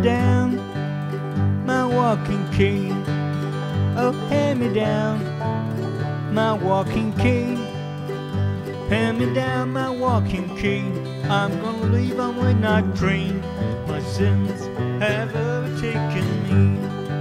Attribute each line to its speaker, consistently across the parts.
Speaker 1: down my walking cane. Oh, hand me down my walking cane. Hand me down my walking cane. I'm gonna leave on midnight train. My sins have overtaken me.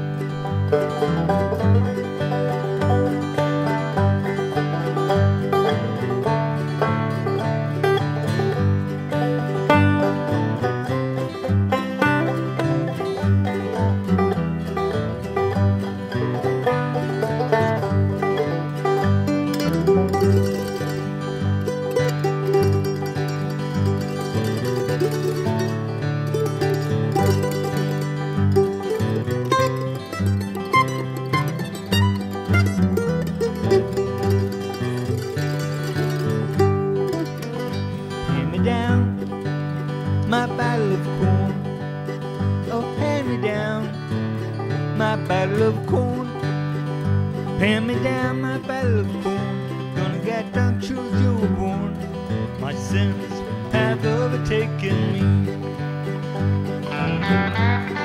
Speaker 1: Down my bottle of corn. Oh, hand me down my bottle of corn. Hand me down my bottle of corn. Gonna get drunk till you were born. My sins have overtaken me.